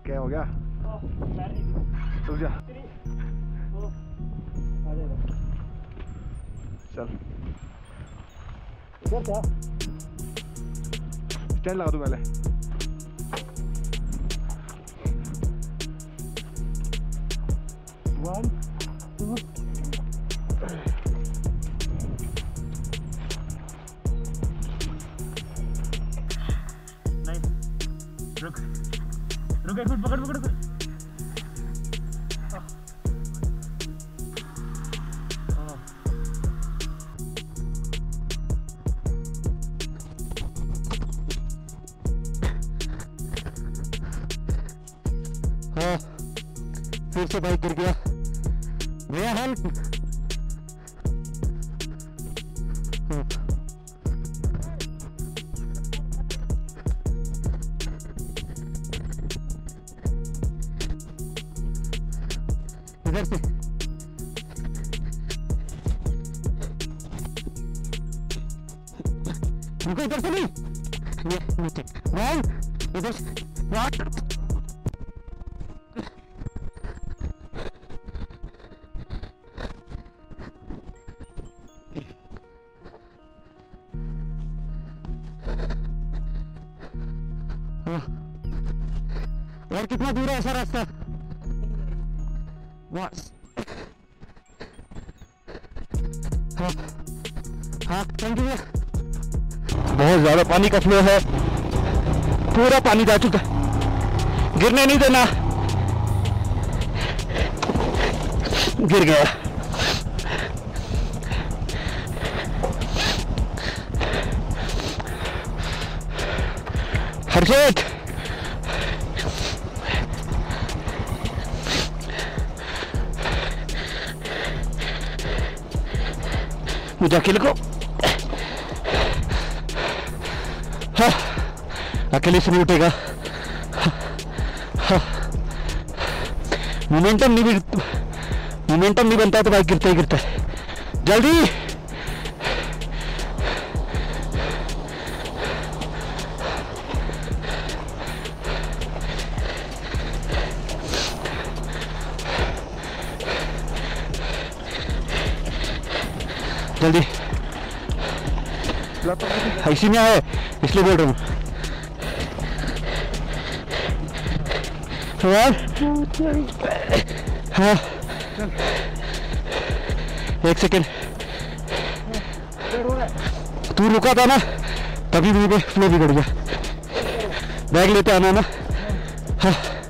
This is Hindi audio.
क्या हो गया? रुक जा, चल इधर क्या स्टैंड लगा दूं पहले। वन टू नहीं, रुक रुक, एक मिनट, पकड़ पकड़। हाँ, फिर से बाइक गिर गया। भैया हेल्प। इधर से रुको, इधर से नहीं, ये नीचे इधर से और कितना दूर है ऐसा रास्ता? हाँ हाँ, थैंक यू। बहुत ज्यादा पानी का फ्लो है, पूरा पानी जा चुका है, गिरने नहीं देना। गिर गया। हर्षित मुझे अकेले को, हाँ, अकेले से नहीं उठेगा। हाँ, मोमेंटम नहीं बनता तो बाइक गिरता ही गिरता है। जल्दी जल्दी, इसी में आए इसलिए बोल रहा हूँ। हाँ, एक सेकेंड, तू रुका था ना तभी मुझे फ्लो बिगड़ गया। बैग लेते आना ना। हाँ